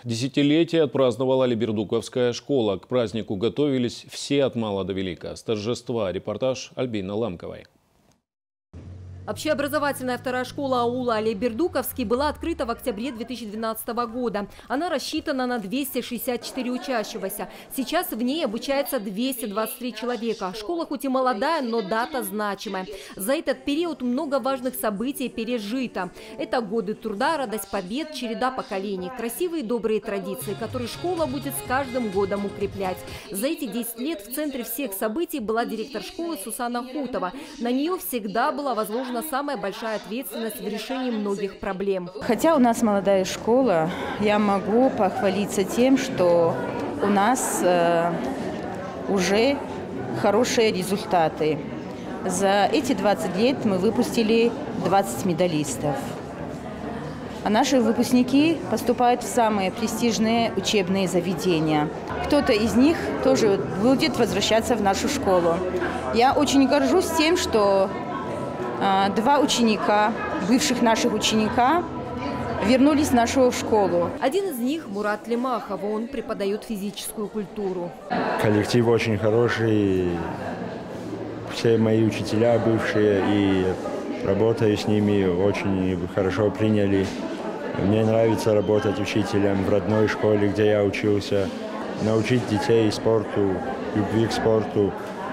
Десятилетие отпраздновала Алибердуковская школа. К празднику готовились все от мала до велика. С торжества репортаж Альбины Ламковой. Общеобразовательная вторая школа аула Алибердуковский была открыта в октябре 2012 года. Она рассчитана на 264 учащегося. Сейчас в ней обучается 223 человека. Школа хоть и молодая, но дата значимая. За этот период много важных событий пережито. Это годы труда, радость побед, череда поколений, красивые и добрые традиции, которые школа будет с каждым годом укреплять. За эти 10 лет в центре всех событий была директор школы Сусана Хутова. На нее всегда была возложена самая большая ответственность в решении многих проблем. Хотя у нас молодая школа, я могу похвалиться тем, что у нас уже хорошие результаты. За эти 20 лет мы выпустили 20 медалистов. А наши выпускники поступают в самые престижные учебные заведения. Кто-то из них тоже будет возвращаться в нашу школу. Я очень горжусь тем, что 2 ученика, бывших наших ученика, вернулись в нашу школу. Один из них – Мурат Лемахов. Он преподает физическую культуру. Коллектив очень хороший. Все мои учителя бывшие, и работаю с ними, очень хорошо приняли. Мне нравится работать учителем в родной школе, где я учился. Научить детей спорту, любви к спорту,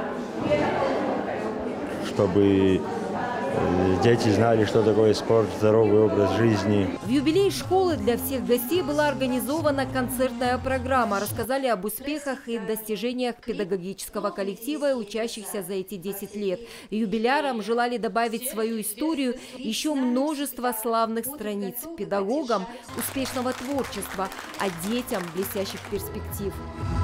чтобы дети знали, что такое спорт, здоровый образ жизни. В юбилей школы для всех гостей была организована концертная программа. Рассказали об успехах и достижениях педагогического коллектива и учащихся за эти 10 лет. Юбилярам желали добавить свою историю еще множество славных страниц. Педагогам – успешного творчества, а детям – блестящих перспектив.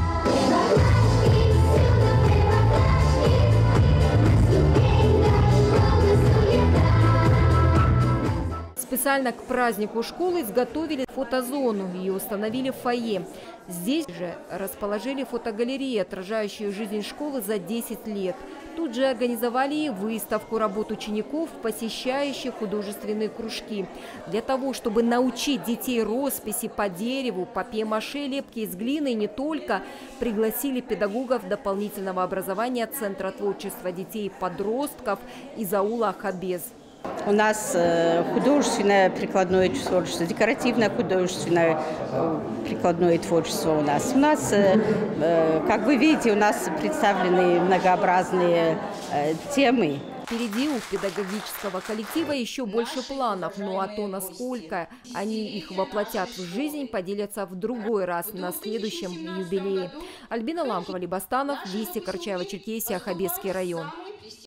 Специально к празднику школы изготовили фотозону и установили в фойе. Здесь же расположили фотогалереи, отражающие жизнь школы за 10 лет. Тут же организовали и выставку работ учеников, посещающих художественные кружки. Для того, чтобы научить детей росписи по дереву, папье-маше, лепки из глины и не только, пригласили педагогов дополнительного образования Центра творчества детей и подростков из аула Ахабез. У нас художественное прикладное творчество, декоративное художественное прикладное творчество у нас. У нас, как вы видите, у нас представлены многообразные темы. Впереди у педагогического коллектива еще больше планов, ну а то, насколько они их воплотят в жизнь, поделятся в другой раз на следующем юбилее. Альбина Ламкова, Либастанов, Вести, Карачаево-Черкесия, Ахабезский район.